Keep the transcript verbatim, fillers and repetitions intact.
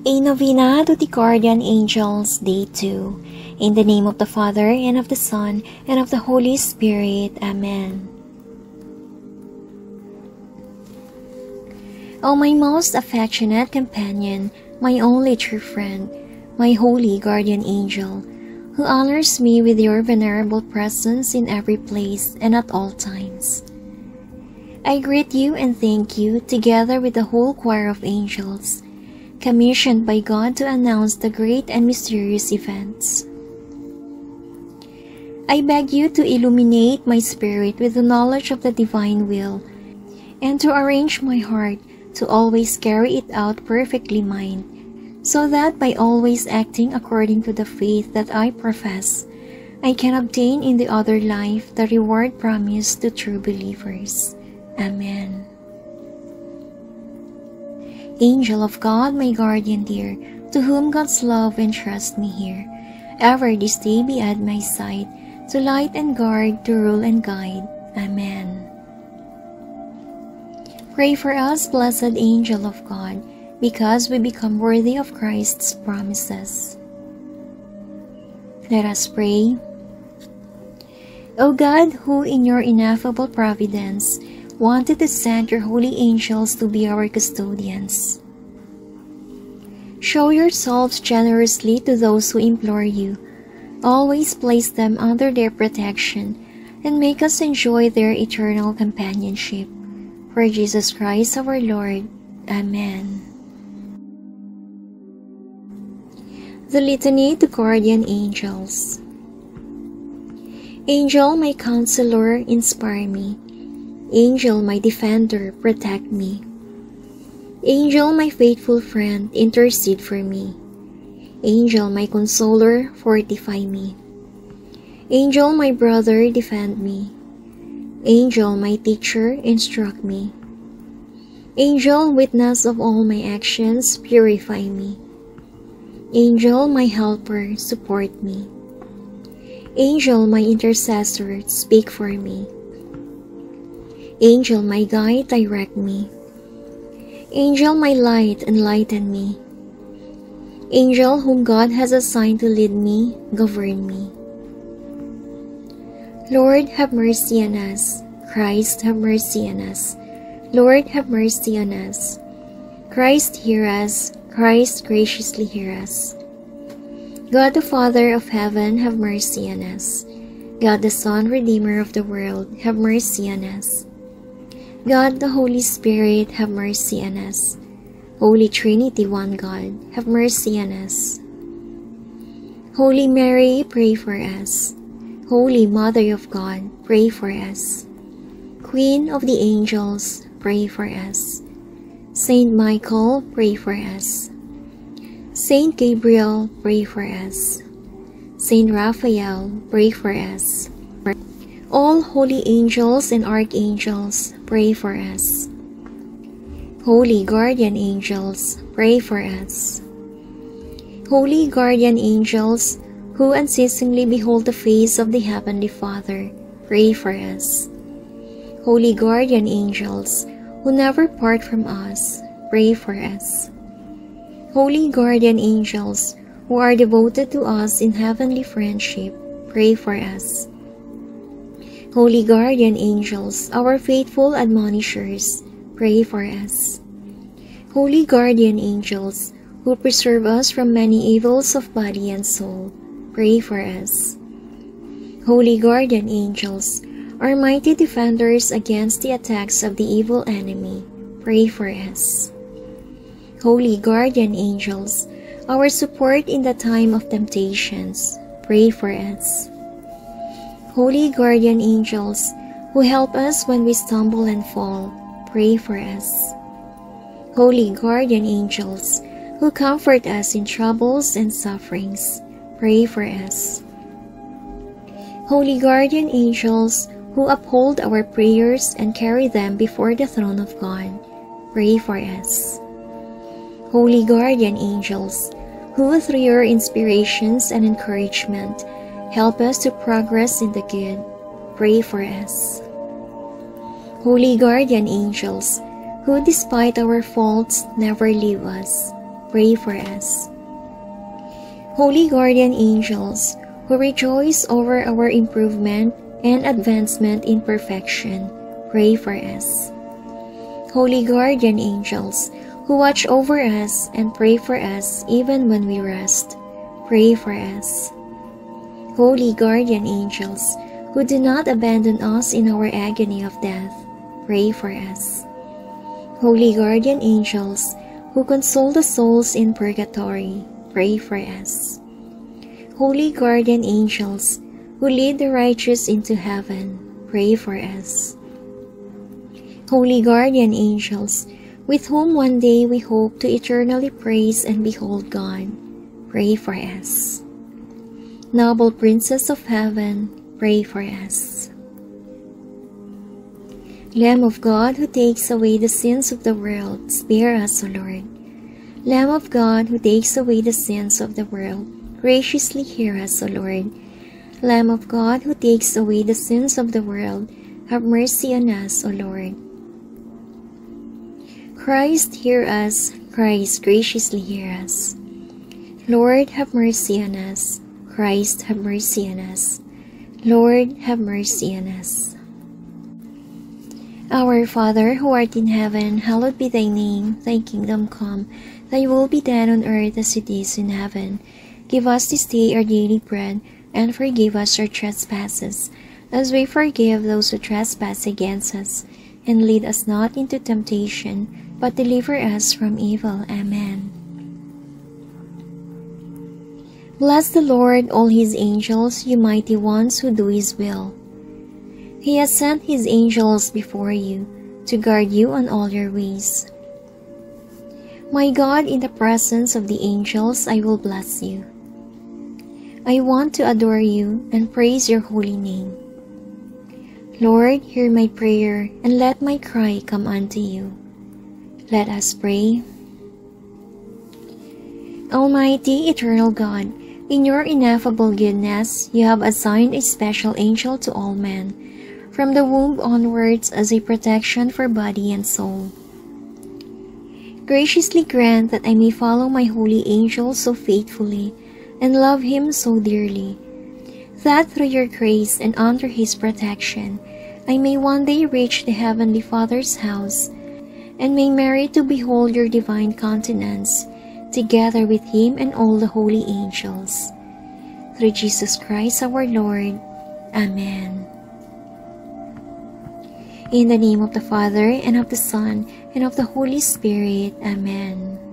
A Novena to the Guardian Angels, Day two. In the name of the Father, and of the Son, and of the Holy Spirit. Amen. O my most affectionate companion, my only true friend, my holy guardian angel, who honors me with your venerable presence in every place and at all times. I greet you and thank you, together with the whole choir of angels, commissioned by God to announce the great and mysterious events. I beg you to illuminate my spirit with the knowledge of the divine will, and to arrange my heart to always carry it out perfectly mine, so that by always acting according to the faith that I profess, I can obtain in the other life the reward promised to true believers. Amen. Angel of God, my guardian dear, to whom God's love entrusts me here, ever this day be at my side, to light and guard, to rule and guide. Amen. Pray for us, blessed angel of God, because we become worthy of Christ's promises. Let us pray. O God, who in your ineffable providence wanted to send your holy angels to be our custodians, show yourselves generously to those who implore you. Always place them under their protection and make us enjoy their eternal companionship. For Jesus Christ our Lord. Amen. The Litany to Guardian Angels. Angel, my counselor, inspire me. Angel, my defender, protect me. Angel, my faithful friend, intercede for me. Angel, my consoler, fortify me. Angel, my brother, defend me. Angel, my teacher, instruct me. Angel, witness of all my actions, purify me. Angel, my helper, support me. Angel, my intercessor, speak for me. Angel, my guide, direct me. Angel, my light, enlighten me. Angel, whom God has assigned to lead me, govern me. Lord, have mercy on us. Christ, have mercy on us. Lord, have mercy on us. Christ, hear us. Christ, graciously hear us. God the Father of heaven, have mercy on us. God the Son, Redeemer of the world, have mercy on us. God the Holy Spirit, have mercy on us. Holy Trinity, one God, have mercy on us. Holy Mary, pray for us. Holy Mother of God, pray for us. Queen of the Angels, pray for us. Saint Michael, pray for us. Saint Gabriel, pray for us. Saint Raphael, pray for us. All holy angels and archangels, pray for us. Holy guardian angels, pray for us. Holy guardian angels, who unceasingly behold the face of the Heavenly Father, pray for us. Holy guardian angels, who never part from us, pray for us. Holy guardian angels, who are devoted to us in heavenly friendship, pray for us. Holy guardian angels, our faithful admonishers, pray for us. Holy guardian angels, who preserve us from many evils of body and soul, pray for us. Holy guardian angels, our mighty defenders against the attacks of the evil enemy, pray for us. Holy guardian angels, our support in the time of temptations, pray for us. Holy guardian angels, who help us when we stumble and fall, pray for us. Holy guardian angels, who comfort us in troubles and sufferings, pray for us. Holy guardian angels, who uphold our prayers and carry them before the throne of God, pray for us. Holy guardian angels, who through your inspirations and encouragement help us to progress in the good, pray for us. Holy guardian angels, who despite our faults never leave us, pray for us. Holy guardian angels, who rejoice over our improvement and advancement in perfection, pray for us. Holy guardian angels, who watch over us and pray for us even when we rest, pray for us. Holy guardian angels, who do not abandon us in our agony of death, pray for us. Holy guardian angels, who console the souls in purgatory, pray for us. Holy guardian angels, who lead the righteous into heaven, pray for us. Holy guardian angels, with whom one day we hope to eternally praise and behold God, pray for us. Noble Princess of Heaven, pray for us. Lamb of God, who takes away the sins of the world, spare us, O Lord. Lamb of God, who takes away the sins of the world, graciously hear us, O Lord. Lamb of God, who takes away the sins of the world, have mercy on us, O Lord. Christ, hear us. Christ, graciously hear us. Lord, have mercy on us. Christ, have mercy on us. Lord, have mercy on us. Our Father, who art in heaven, hallowed be thy name. Thy kingdom come. Thy will be done on earth as it is in heaven. Give us this day our daily bread, and forgive us our trespasses, as we forgive those who trespass against us. And lead us not into temptation, but deliver us from evil. Amen. Bless the Lord, all his angels, you mighty ones who do his will. He has sent his angels before you, to guard you on all your ways. My God, in the presence of the angels, I will bless you. I want to adore you and praise your holy name. Lord, hear my prayer, and let my cry come unto you. Let us pray. Almighty, eternal God, in your ineffable goodness, you have assigned a special angel to all men, from the womb onwards, as a protection for body and soul. Graciously grant that I may follow my holy angel so faithfully, and love him so dearly, that through your grace and under his protection, I may one day reach the Heavenly Father's house, and may merit to behold your divine countenance, together with him and all the holy angels. Through Jesus Christ our Lord. Amen. In the name of the Father, and of the Son, and of the Holy Spirit. Amen.